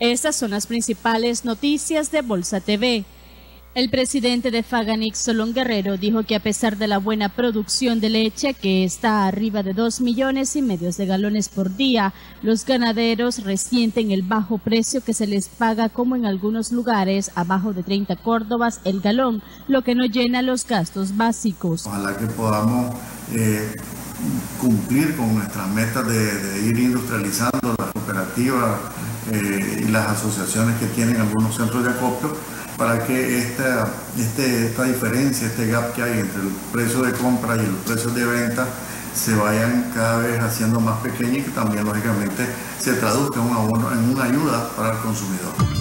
Estas son las principales noticias de Bolsa TV. El presidente de Faganix, Solón Guerrero, dijo que a pesar de la buena producción de leche, que está arriba de 2,5 millones de galones por día, los ganaderos resienten el bajo precio que se les paga, como en algunos lugares, abajo de 30 córdobas el galón, lo que no llena los gastos básicos. Ojalá que podamos cumplir con nuestras metas de ir industrializando las cooperativas y las asociaciones que tienen algunos centros de acopio, para que esta diferencia, este gap que hay entre el precio de compra y el precio de venta se vayan cada vez haciendo más pequeños y que también lógicamente se traduzca en una ayuda para el consumidor.